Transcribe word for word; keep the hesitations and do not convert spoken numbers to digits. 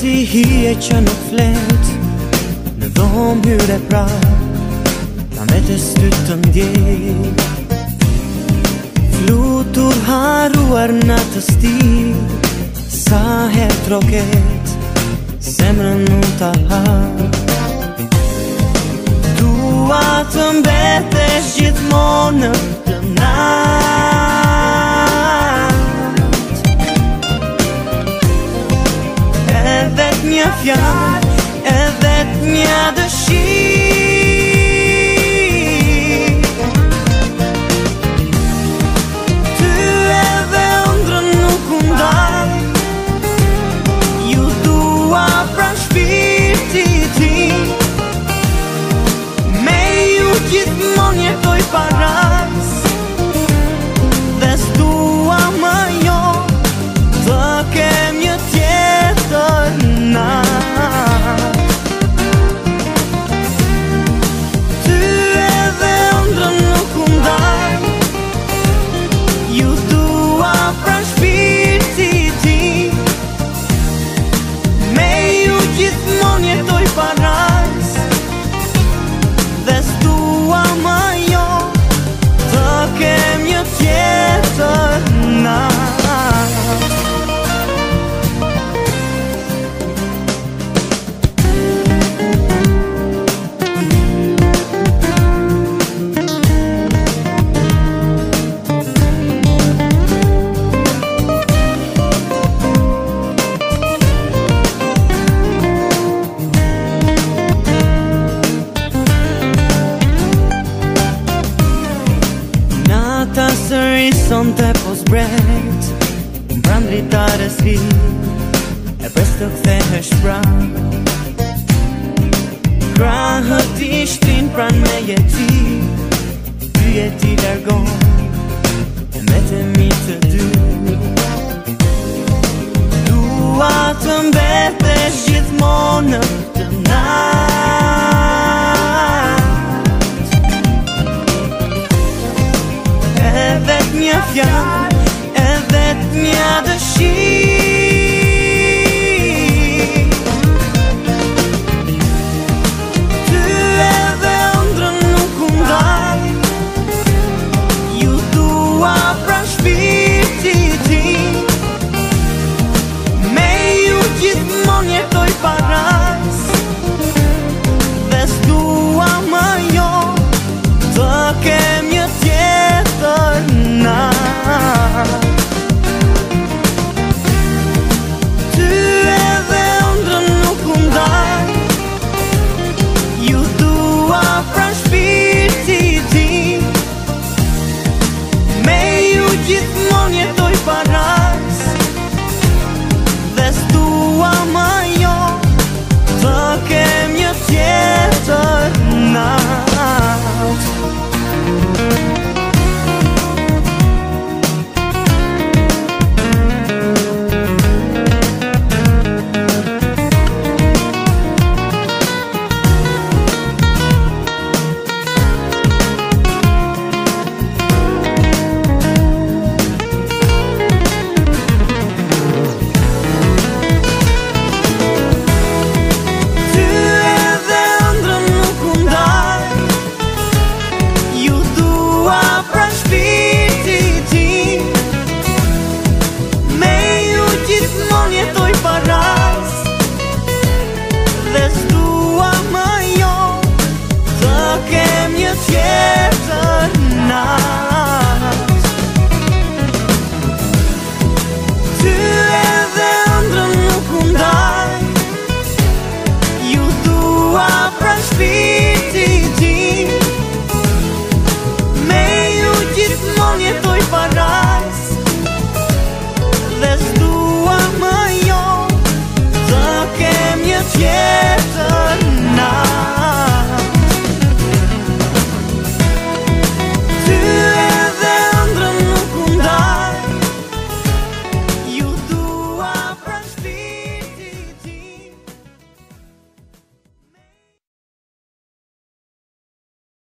si hije që nuk flet, në dhomë hyre pra, ta vetes ty të ndjej. Flutur haruar në të sti, sa her troket, zemrën mund ta ha. Dua të mbetesh gjithmonë në të natë, e vet një fjalë, e vet një dëshirë. Ty edhe ëndrrën nuk u ndaj, ju dua pranë shpirtit tim. Me ju gjithmonë jetoj paras, dhe s'dua më jo të kem një tjetër natë. Ty edhe ëndrrën nuk u ndaj, ju dua pranë shpirtit tim. Me ju gjithmonë jetoj paras, dhe s'dua më jo të kem një tjetër natë. Nata sëri sonte po zbret, m'pran dritares ri, e pres të kthehesh pranë. Krahët ishtin pran me jeti, ty jeti largon, e mbetemi të dy. Dua të mbetesh gjithmonë në të natë, e vet një fjalë, e vet një dëshirë. Ty edhe ëndrrën nuk u ndaj, ju dua pranë shpirtit tim. Me ju gjithmonë jetoj paras, dhe s'dua më jo të kem një tjetër natë. Ty edhe ëndrrën nuk u ndaj, ju dua pranë shpirtit tim. Me ju gjithmonë jetoj